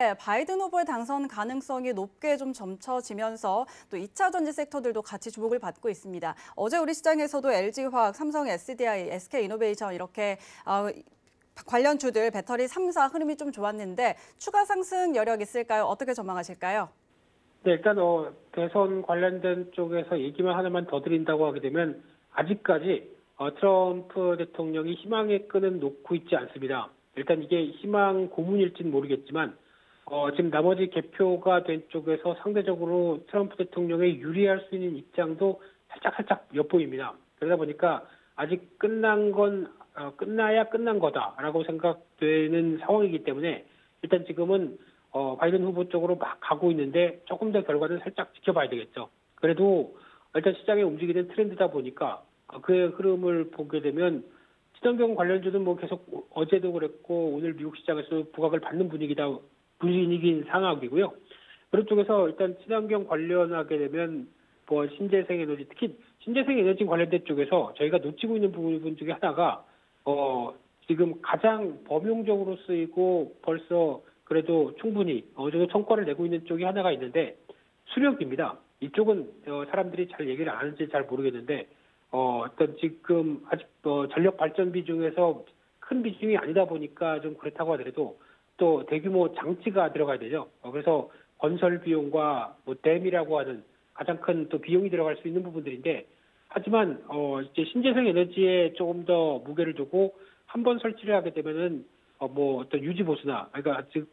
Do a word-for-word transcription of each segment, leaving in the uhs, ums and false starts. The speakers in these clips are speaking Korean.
네, 바이든 후보의 당선 가능성이 높게 좀 점쳐지면서 또 이 차 전지 섹터들도 같이 주목을 받고 있습니다. 어제 우리 시장에서도 엘지화학, 삼성 에스디아이, 에스케이이노베이션 이렇게 어, 관련 주들 배터리 삼 사 흐름이 좀 좋았는데 추가 상승 여력 있을까요? 어떻게 전망하실까요? 네, 일단 어, 대선 관련된 쪽에서 얘기만 하나만 더 드린다고 하게 되면 아직까지 어, 트럼프 대통령이 희망의 끈은 놓고 있지 않습니다. 일단 이게 희망 고문일지는 모르겠지만 어, 지금 나머지 개표가 된 쪽에서 상대적으로 트럼프 대통령에 유리할 수 있는 입장도 살짝 살짝 엿보입니다. 그러다 보니까 아직 끝난 건 어, 끝나야 끝난 거다라고 생각되는 상황이기 때문에 일단 지금은 어, 바이든 후보 쪽으로 막 가고 있는데 조금 더 결과는 살짝 지켜봐야 되겠죠. 그래도 일단 시장에 움직이는 트렌드다 보니까 어, 그의 흐름을 보게 되면 친환경 관련주는 뭐 계속 어제도 그랬고 오늘 미국 시장에서 부각을 받는 분위기다 분위기인 상황이고요. 그런 쪽에서 일단 친환경 관련하게 되면 뭐 신재생 에너지 특히 신재생 에너지 관련된 쪽에서 저희가 놓치고 있는 부분 중에 하나가 어 지금 가장 범용적으로 쓰이고 벌써 그래도 충분히 어느 정도 성과를 내고 있는 쪽이 하나가 있는데 수력입니다. 이쪽은 어, 사람들이 잘 얘기를 안 하는지 잘 모르겠는데 어, 어떤 지금 아직 어, 전력 발전비 중에서 큰 비중이 아니다 보니까 좀 그렇다고 하더라도 또 대규모 장치가 들어가야 되죠. 어, 그래서 건설 비용과 뭐 댐이라고 하는 가장 큰 또 비용이 들어갈 수 있는 부분들인데 하지만 어, 이제 신재생 에너지에 조금 더 무게를 두고 한 번 설치를 하게 되면은 어, 뭐 어떤 유지 보수나 그러니까 즉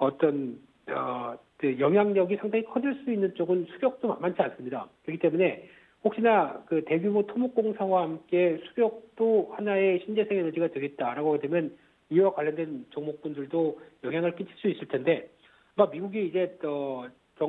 어떤 어, 그 영향력이 상당히 커질 수 있는 쪽은 수력도 만만치 않습니다. 그렇기 때문에 혹시나 그 대규모 토목공사와 함께 수력도 하나의 신재생 에너지가 되겠다라고 하게 되면 이와 관련된 종목분들도 영향을 끼칠 수 있을 텐데, 아마 미국이 이제 어,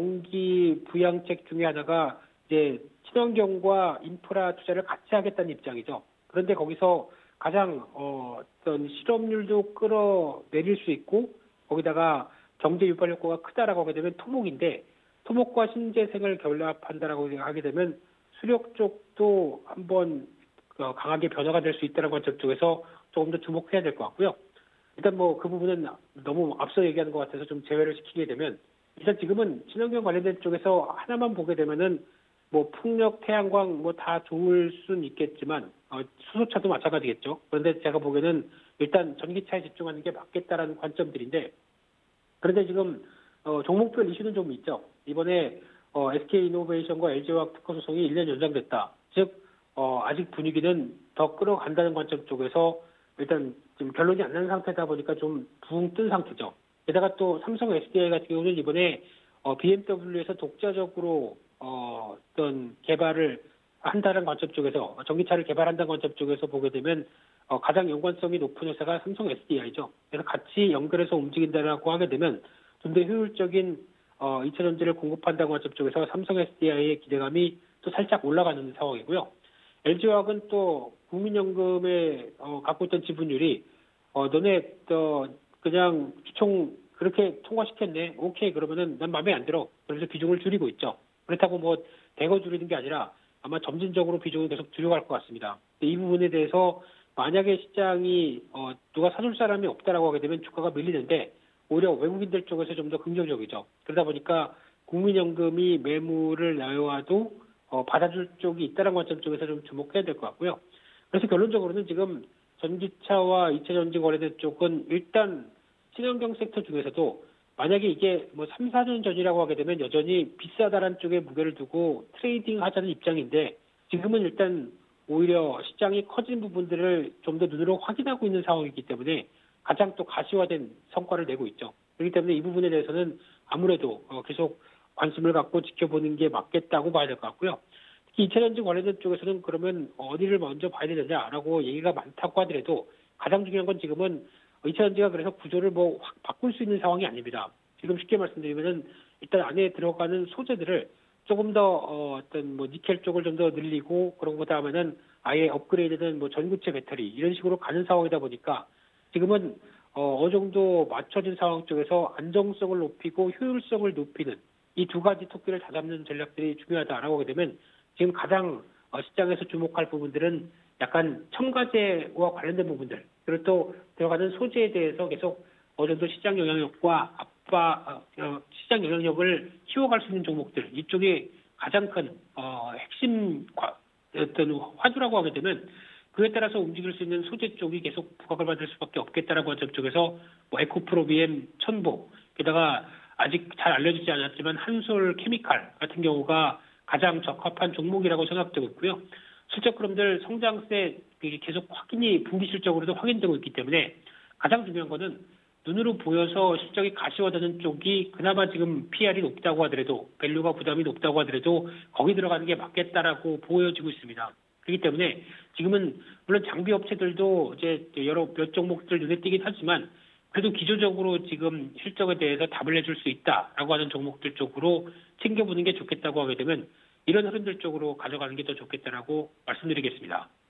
경기 부양책 중에 하나가 이제 친환경과 인프라 투자를 같이 하겠다는 입장이죠. 그런데 거기서 가장 어, 어떤 실업률도 끌어내릴 수 있고 거기다가 경제 유발 효과가 크다라고 하게 되면 토목인데 토목과 신재생을 결합한다라고 하게 되면 수력 쪽도 한번 강하게 변화가 될 수 있다는 관점 쪽에서 조금 더 주목해야 될 것 같고요. 일단 뭐 그 부분은 너무 앞서 얘기하는 것 같아서 좀 제외를 시키게 되면 일단 지금은 친환경 관련된 쪽에서 하나만 보게 되면은 뭐 풍력, 태양광 뭐 다 좋을 수는 있겠지만 어, 수소차도 마찬가지겠죠. 그런데 제가 보기에는 일단 전기차에 집중하는 게 맞겠다라는 관점들인데 그런데 지금 어, 종목별 이슈는 좀 있죠. 이번에 어, 에스케이이노베이션과 엘지화학 특허 소송이 일 년 연장됐다. 즉 어, 아직 분위기는 더 끌어간다는 관점 쪽에서 일단 지금 결론이 안 나는 상태다 보니까 좀 붕 뜬 상태죠. 게다가 또 삼성 에스디아이 같은 경우는 이번에 어, 비엠더블유에서 독자적으로 어, 어떤 개발을 한다는 관점 쪽에서 전기차를 개발한다는 관점 쪽에서 보게 되면 어, 가장 연관성이 높은 회사가 삼성 에스디아이죠. 그래서 같이 연결해서 움직인다라고 하게 되면 좀 더 효율적인 어, 이차 전지를 공급한다는 관점 쪽에서 삼성 에스디아이의 기대감이 또 살짝 올라가는 상황이고요. 엘지화학은 또 국민연금에 어, 갖고 있던 지분율이 어, 너네 어, 그냥 총 그렇게 통과시켰네. 오케이 그러면은 난 마음에 안 들어. 그래서 비중을 줄이고 있죠. 그렇다고 뭐 대거 줄이는 게 아니라 아마 점진적으로 비중을 계속 줄여갈 것 같습니다. 이 부분에 대해서 만약에 시장이 어, 누가 사줄 사람이 없다라고 하게 되면 주가가 밀리는데 오히려 외국인들 쪽에서 좀 더 긍정적이죠. 그러다 보니까 국민연금이 매물을 내와도 어, 받아줄 쪽이 있다는 관점 쪽에서 좀 주목해야 될 것 같고요. 그래서 결론적으로는 지금 전기차와 이차 전지 거래된 쪽은 일단 친환경 섹터 중에서도 만약에 이게 뭐 삼, 사 년 전이라고 하게 되면 여전히 비싸다라는 쪽에 무게를 두고 트레이딩 하자는 입장인데 지금은 일단 오히려 시장이 커진 부분들을 좀 더 눈으로 확인하고 있는 상황이기 때문에 가장 또 가시화된 성과를 내고 있죠. 그렇기 때문에 이 부분에 대해서는 아무래도 계속 관심을 갖고 지켜보는 게 맞겠다고 봐야 될 것 같고요. 특히 이차 전지 관련된 쪽에서는 그러면 어디를 먼저 봐야 되느냐라고 얘기가 많다고 하더라도 가장 중요한 건 지금은 이차 전지가 그래서 구조를 뭐 확 바꿀 수 있는 상황이 아닙니다. 지금 쉽게 말씀드리면은 일단 안에 들어가는 소재들을 조금 더 어, 어떤 뭐 니켈 쪽을 좀 더 늘리고 그런 거 다음에는 아예 업그레이드된 뭐 전구체 배터리 이런 식으로 가는 상황이다 보니까 지금은 어, 어느 정도 맞춰진 상황 쪽에서 안정성을 높이고 효율성을 높이는 이 두 가지 토끼를 다 잡는 전략들이 중요하다라고 하게 되면 지금 가장 어, 시장에서 주목할 부분들은 약간 첨가제와 관련된 부분들 그리고 또 들어가는 소재에 대해서 계속 어느 정도 시장 영향력과 압박, 어, 시장 영향력을 키워갈 수 있는 종목들, 이쪽이 가장 큰 어, 핵심 과, 어떤 화두라고 하게 되면 그에 따라서 움직일 수 있는 소재 쪽이 계속 부각을 받을 수밖에 없겠다라고 하는 쪽에서 뭐 에코프로비엠, 천보, 게다가 아직 잘 알려지지 않았지만 한솔 케미칼 같은 경우가 가장 적합한 종목이라고 생각되고 있고요. 실적 흐름들 성장세 계속 확인이 분기 실적으로도 확인되고 있기 때문에 가장 중요한 거는 눈으로 보여서 실적이 가시화되는 쪽이 그나마 지금 피이알이 높다고 하더라도 밸류가 부담이 높다고 하더라도 거기 들어가는 게 맞겠다라고 보여지고 있습니다. 그렇기 때문에 지금은 물론 장비 업체들도 이제 여러 몇 종목들 눈에 띄긴 하지만 그래도 기조적으로 지금 실적에 대해서 답을 내줄 수 있다라고 하는 종목들 쪽으로 챙겨보는 게 좋겠다고 하게 되면 이런 흐름들 쪽으로 가져가는 게 더 좋겠다라고 말씀드리겠습니다.